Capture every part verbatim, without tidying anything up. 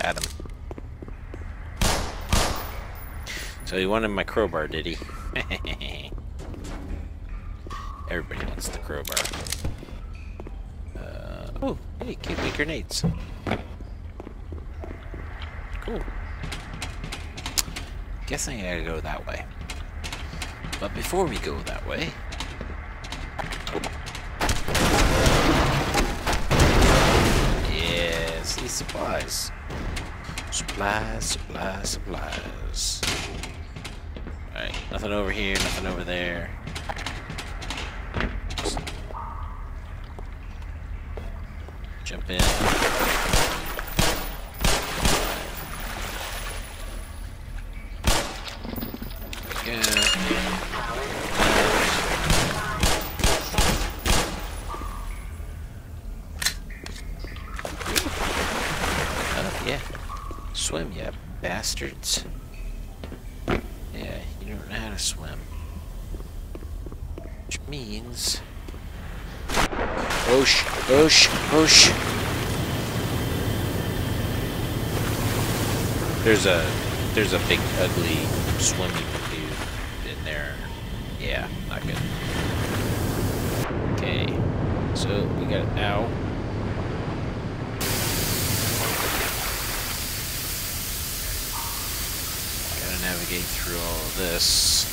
Got him. So he wanted my crowbar, did he? Everybody wants the crowbar. Uh, oh, hey, give me grenades. Cool. Guessing I gotta go that way. But before we go that way... Yeah, see supplies. Supplies, supplies, supplies. Alright, nothing over here, nothing over there. Jump in. Yeah. Uh, yeah. Swim, you bastards. Yeah, you don't know how to swim. Which means... Oosh, oosh, oosh. There's a, there's a big, ugly, swimming dude in there. Yeah, not good. Okay, so we got, ow. Gotta navigate through all of this.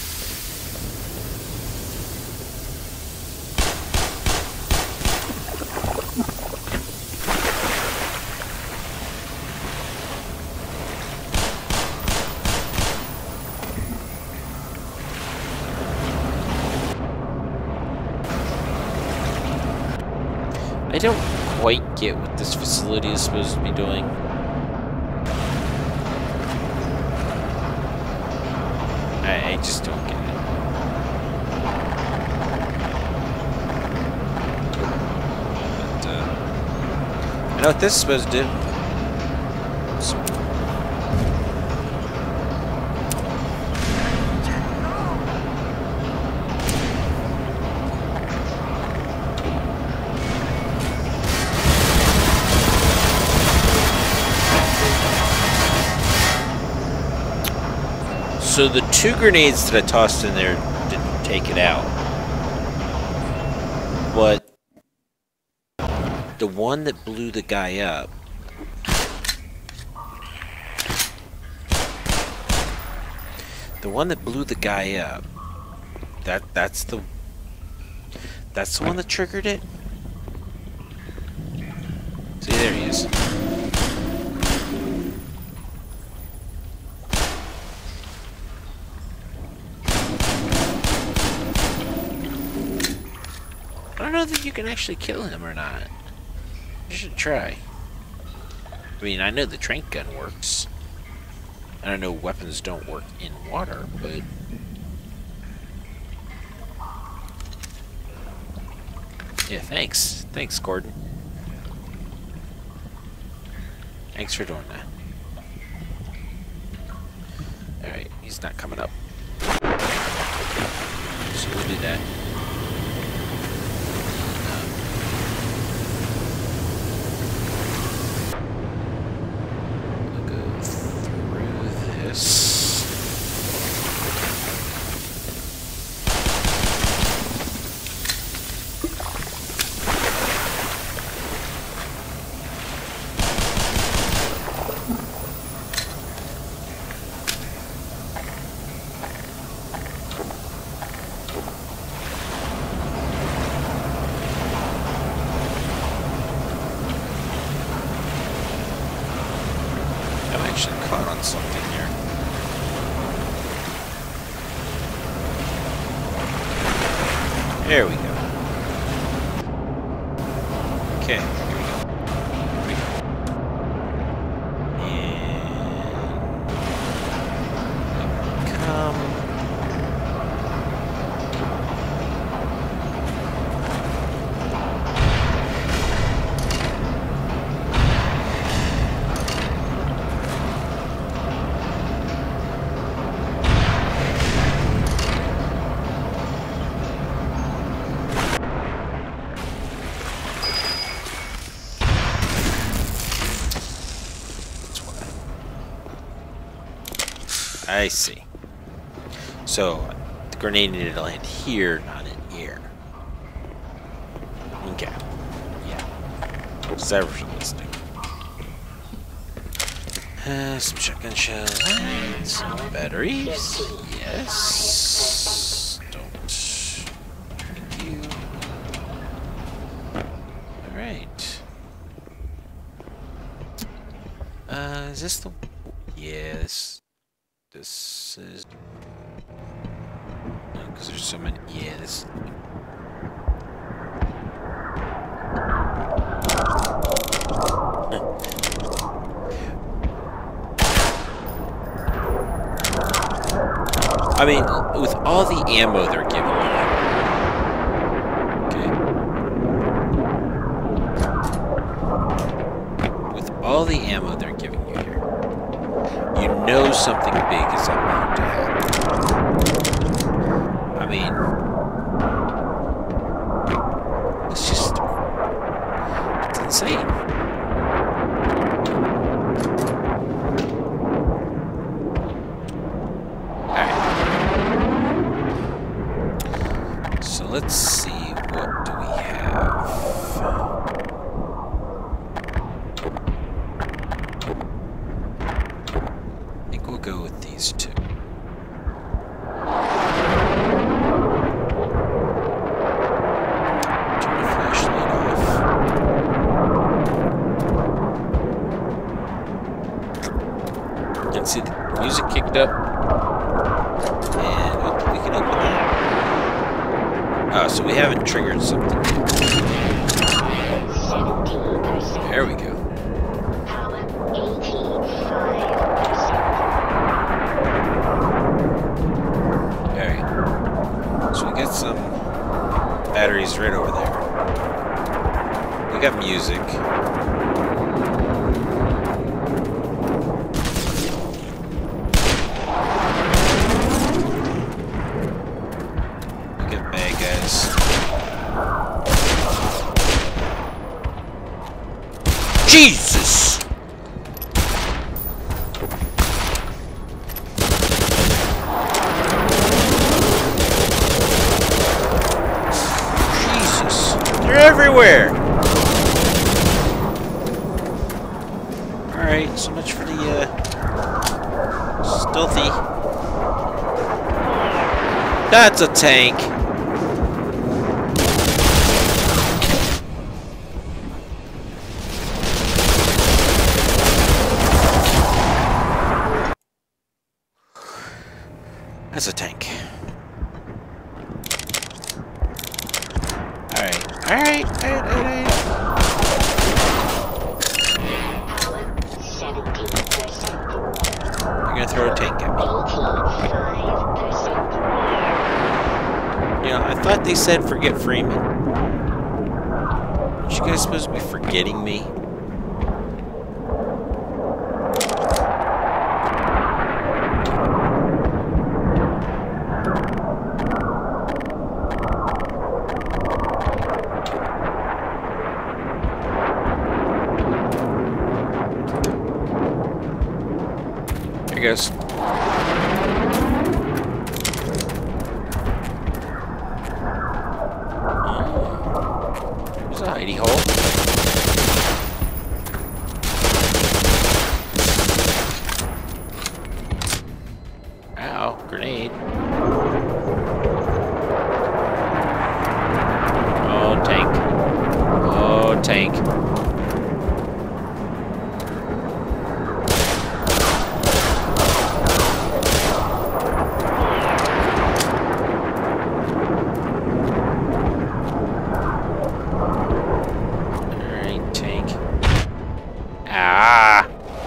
I don't quite get what this facility is supposed to be doing. I, I just don't get it. But, uh, I know what this is supposed to do. So, So the two grenades that I tossed in there didn't take it out. But the one that blew the guy up, the one that blew the guy up, that that's the that's the one that triggered it. See, there he is. I don't know that you can actually kill him or not. You should try. I mean, I know the trank gun works. I don't know weapons don't work in water, but... Yeah, thanks. Thanks, Gordon. Thanks for doing that. Alright, he's not coming up. So we'll do that. Something here. There we go. Okay, here we go. Here we go. And come. I see. So, the grenade needed to land here, not in here. Okay. Yeah. Because that was realistic. Uh, some shotgun shells. Some batteries. Yes. Don't. Thank you. Alright. Uh, is this the... Yes. This is... No, because there's so many... Yeah, this... I mean, with all the ammo they're giving you... Okay. With all the ammo they're giving you here, you know something big is about to happen. I mean... It's just... It's insane. Let's see, what do we have? I think we'll go with these two. Turn the flashlight off. You can see the music kicked up. And oh, we can open that. Oh, so we haven't triggered something yet. There we go. Alright. So we got some batteries right over there. We got music. Jesus! Jesus! They're everywhere! Alright, so much for the, uh... stealthy. That's a tank! That's a tank. Alright, alright, alright, alright. You're gonna throw a tank at me. You know, I thought they said forget Freeman. Aren't you guys supposed to be forgetting me? Goes. There's a hidey hole. Ow, grenade. Oh, tank. Oh, tank. Ah!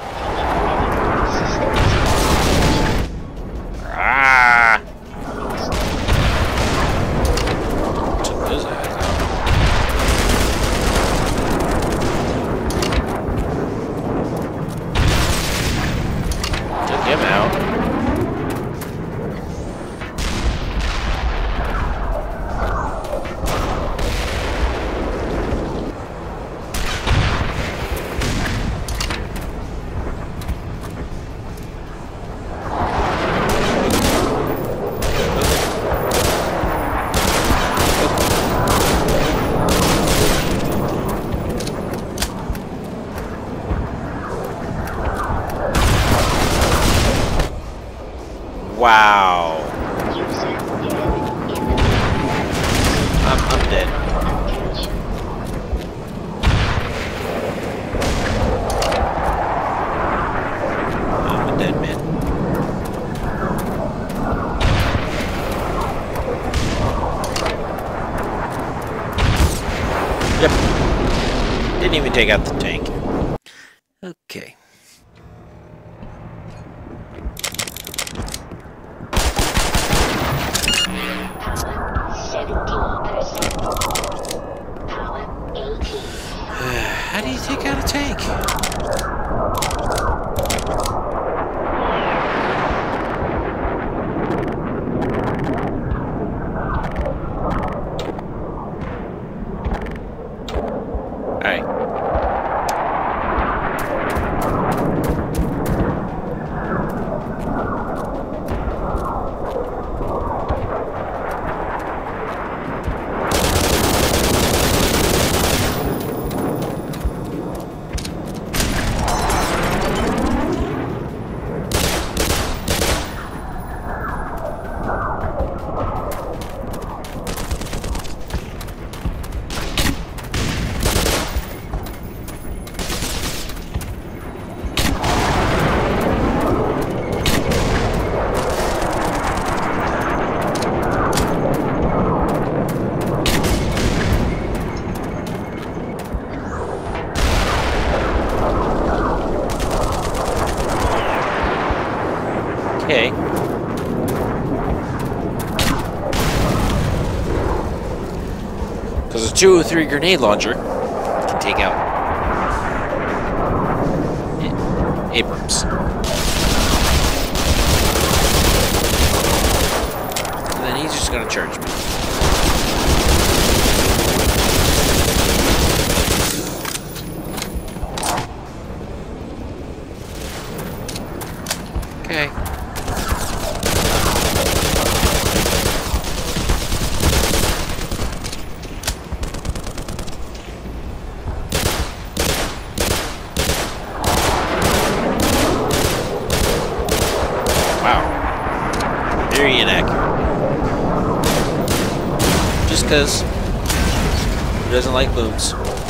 Ah! Took those guys out. Took him out. Wow. I'm, I'm dead. I'm a dead man. Yep. Didn't even take out the tank. Okay. How do you take out a tank? Alright. Okay. Because a two oh three grenade launcher can take out Abrams. And then he's just gonna charge me. Okay. Very inaccurate. Just because he doesn't like booms.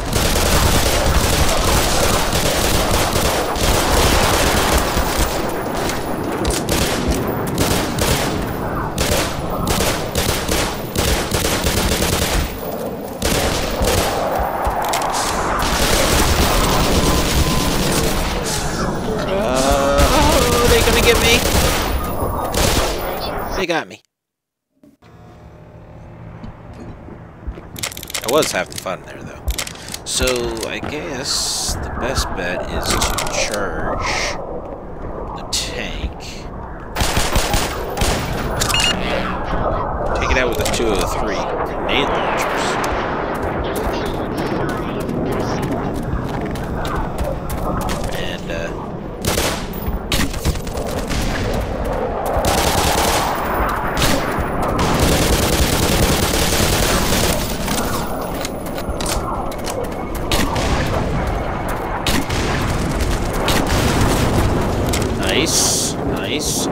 Oh, are they gonna get me? They got me. That was half the fun there, though. So, I guess the best bet is to charge the tank. Take it out with a two oh three grenade launchers. And, uh... Nice, nice.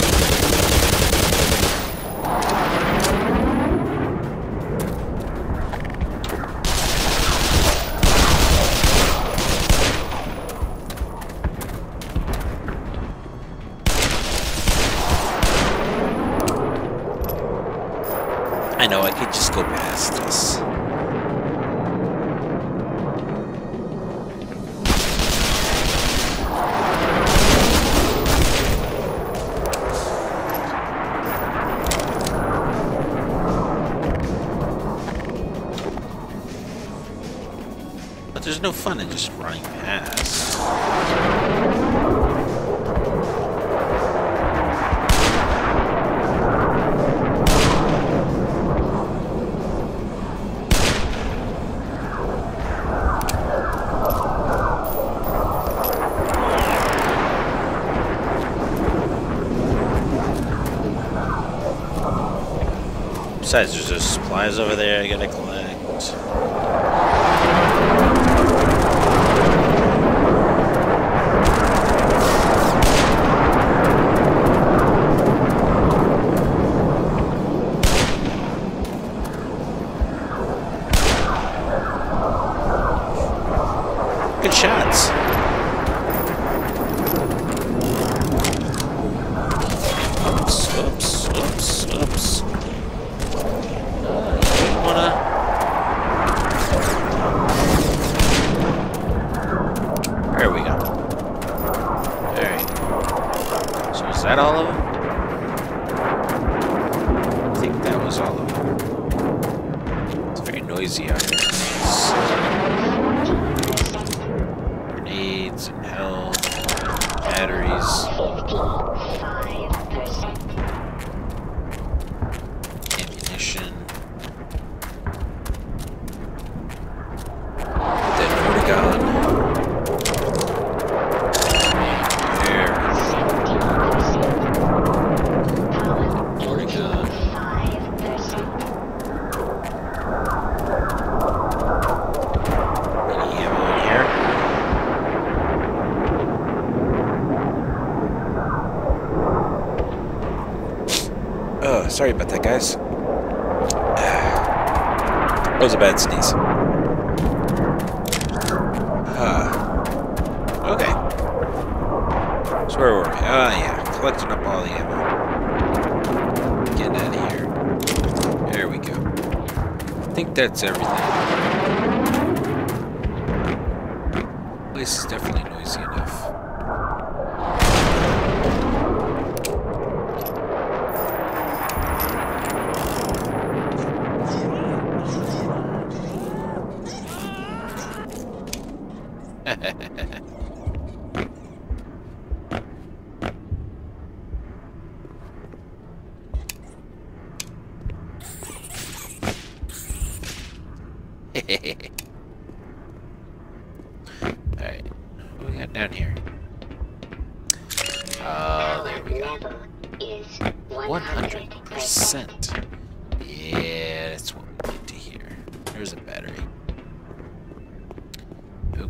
I know, I could just go past this. But there's no fun in just running past. Besides, there's those supplies over there I gotta collect. guys. Oops, oops, oops, oops. Uh, you didn't wanna... There we go. Alright. So is that all of them? I think that was all of them. It's very noisy out here. Grenades and health, batteries, ammunition. Dead Mortigon. There. Mortigon. Any ammo in here? Oh, sorry about that, guys. That was a bad sneeze. Ah. Okay. So where were we? Ah, yeah. Collecting up all the ammo. Getting out of here. There we go. I think that's everything. This is definitely noisy enough. Alright, what do we got down here? Oh, there we go. one hundred percent. Yeah, that's what we need to hear. There's a battery. Oop.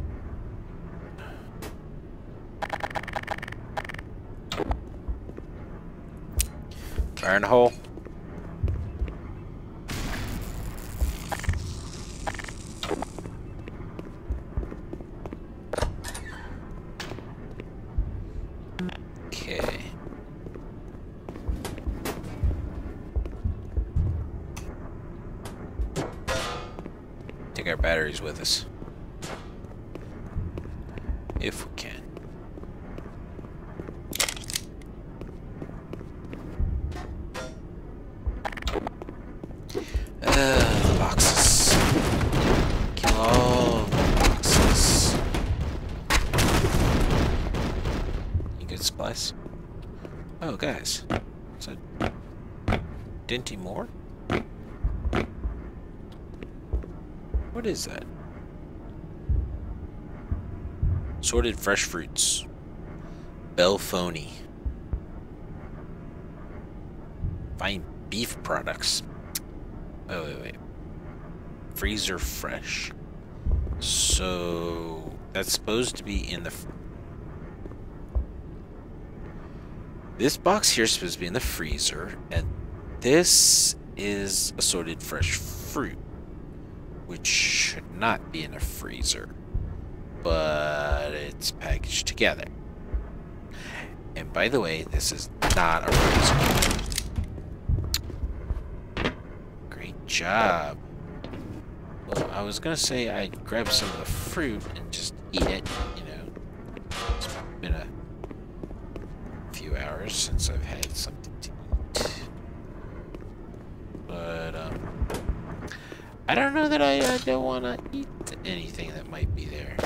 Fire in the hole. Okay. Take our batteries with us. If we can. Uh, the boxes. Kill all the boxes. You good supplies? Oh, guys. Is that Dinty Moore? What is that? Sorted fresh fruits. Belphony. Fine beef products. Oh, wait, wait. Freezer fresh. So that's supposed to be in the... Fr this box here is supposed to be in the freezer, and this is assorted fresh fruit, which should not be in a freezer, but it's packaged together. And by the way, this is not a freezer. Great job. Well, I was gonna say I'd grab some of the fruit and just eat it, you know. It's been a few hours since I've had something to eat. But, um, I don't know that I uh, don't want to eat anything that might be there.